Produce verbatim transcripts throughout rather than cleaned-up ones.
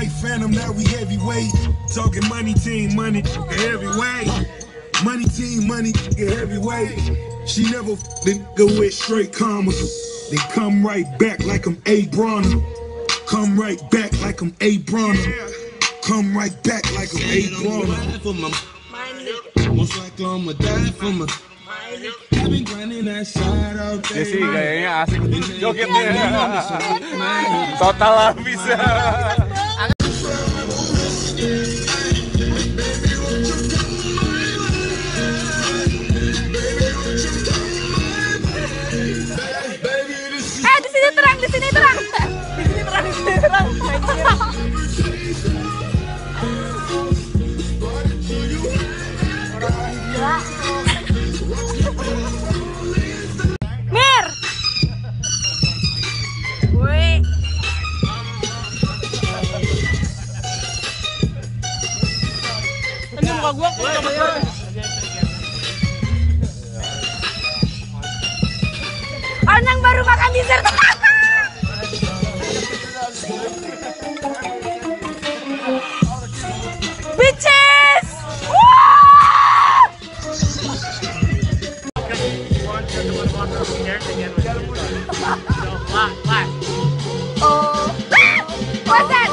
Phantom, now we heavyweight. Talking money team, money, heavyweight. Money team, money, heavyweight. She never f***ing go with straight commas. They come right back like I'm A. Bronner. Come right back like I'm A. Bronner. Come right back like I'm A. Bronner. Most likely I'ma die for my. I've been grinding that side out there. Sih kayaknya asik jogetnya. Total habis. Eh, di sini terang, di sini terang. Di sini terang, di sini terang. Mir. Woi. Ini muka gua kok sama dia. Orang baru makan dessert. Bitches! Oh, what's that?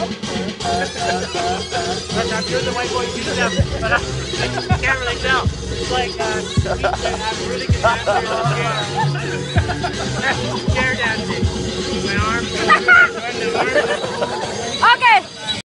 You're the white boy you them, but I, I can't really tell. It's like uh, I'm really good dancer. Chair dancing. My arms, my arms.